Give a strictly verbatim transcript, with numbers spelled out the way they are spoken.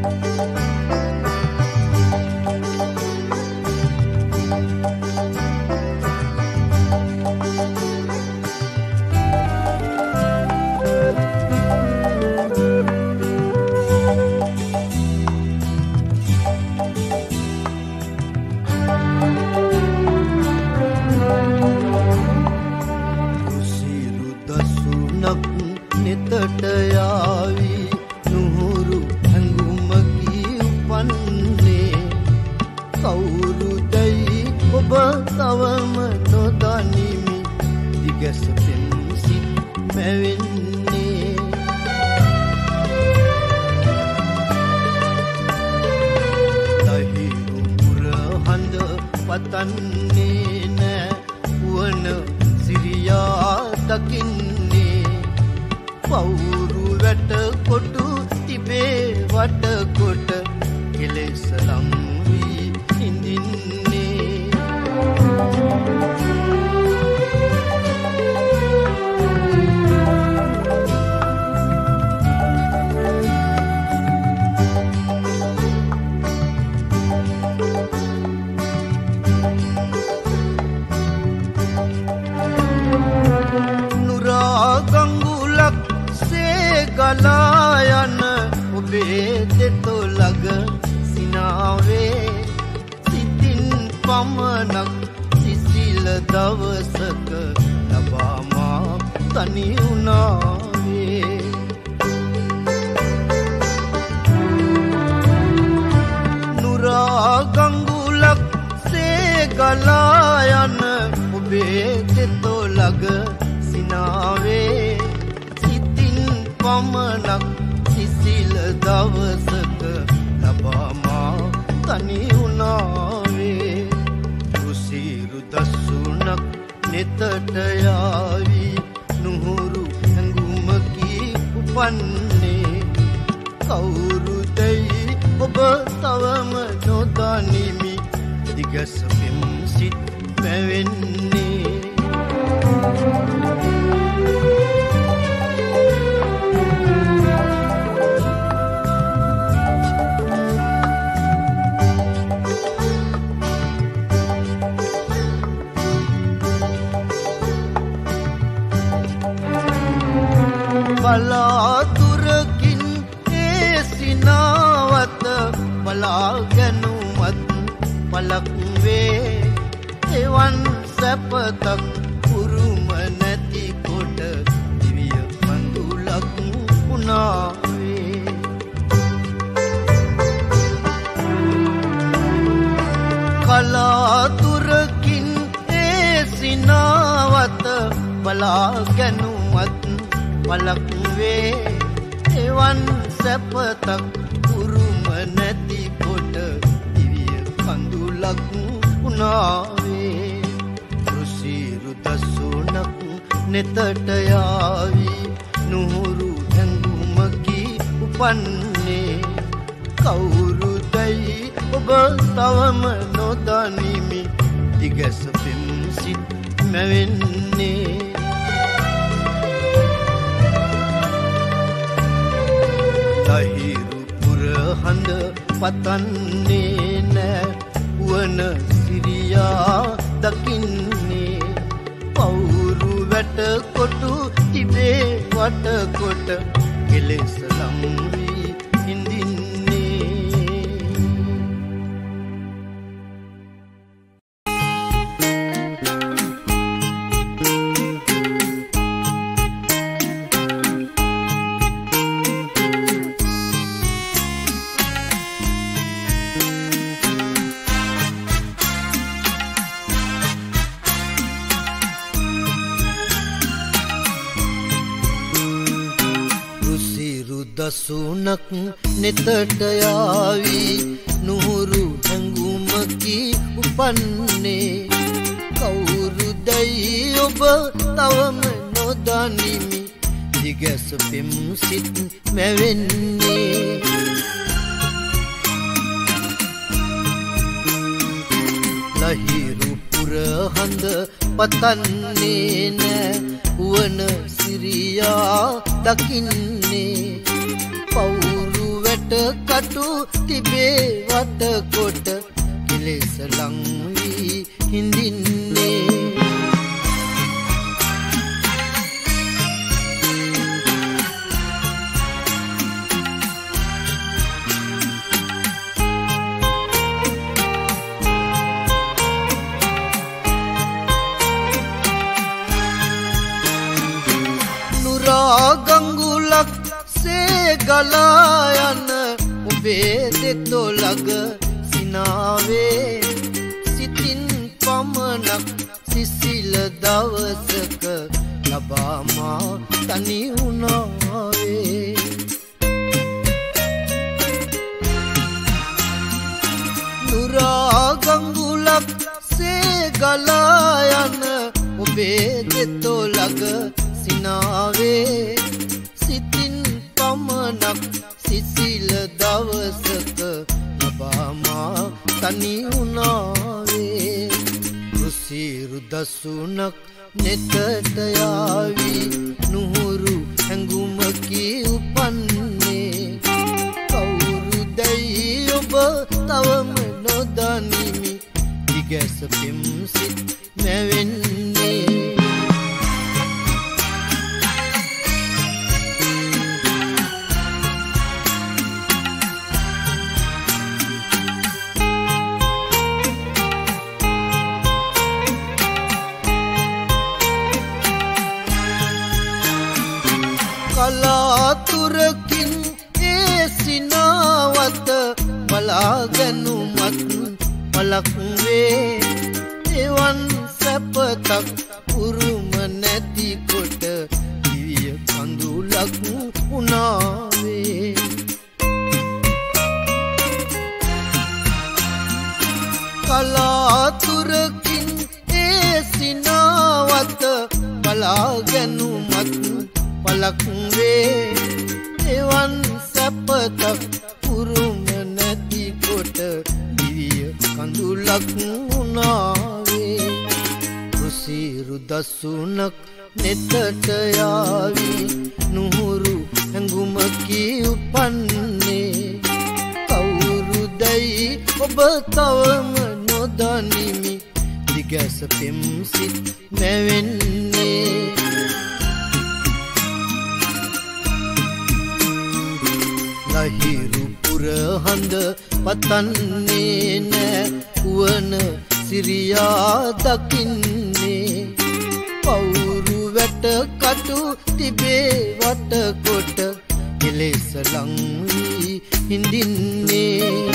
දසුනක් නෙතට යාවි නුහුරු හැඟුමකි උපන්නේ කවුරුදයි ඔබ තවම නොදනිමි දිගැස පෙම් සිත් මැවෙන්නේ ලහිරු පුර හඳ පතන්නේ නෑ වන සිරියා දකින්නේ පවුරු වැට කටු තිබේ වටකොට කෙලෙස ලං වී හිඳින්නේ ගංගුලක් සේ ගලා යන ඔබේ දෙතොලග සිනාවේ සිතින් පමණක් සිසිල දවසක ලබා මා තනි වුණාවේ නුරා ගංගුලක් සේ ගලා යන ඔබේ දෙතොලග සිනාවේ සිතින් පමණක් සිසිල දවසක ලබා මා තනි වුණාවේ රුසිරු දසුනක් නෙතට යාවි නුහුරු හැඟුමකි උපන්නේ කවුරුදැයි ඔබ තවම නොදනිමි දිගැස පෙම් සිත් මැවෙන්නේ කලාතුරකින් ඒ සිනාවත බලාගැනුමත් පලක් වේ එවන් සැපතක් උරුම නැති කොට දිවිය කඳුලක් වුණාවේ කලාතුරකින් ඒ සිනාවත බලාගැනුමත් පලක් වේ එවන් සැපතක් උරුම නැති කොට දිවිය කඳුලක් වුණාවේ රුසිරු දසුනක් නෙතට යාවි නුහුරු හැඟුමකි උපන්නේ කවුරුදැයි ඔබ තවම නොදනිමි දිගැස පෙම් සිත් මැවෙන්නේ ලහිරු පුර හඳ පතන්නේ නෑ වන සිරියා දකින්නේ පවුරු වැට කටු තිබේ වටකොට කෙලෙස ලං වී හිඳින්නේ